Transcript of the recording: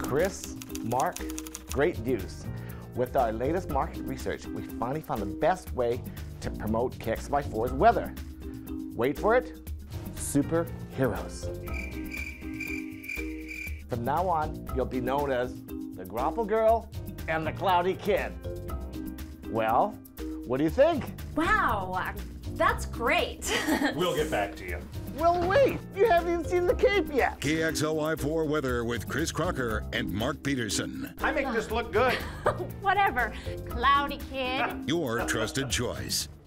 Chris, Mark, great news. With our latest market research, we finally found the best way to promote KXY4's weather. Wait for it, superheroes. From now on, you'll be known as the Grapple Girl and the Cloudy Kid. Well, what do you think? Wow, that's great. We'll get back to you. Well, wait, you haven't even seen the cape yet. KXLY4 weather with Chris Crocker and Mark Peterson. I make this look good. Whatever, Cloudy Kid. Your trusted choice.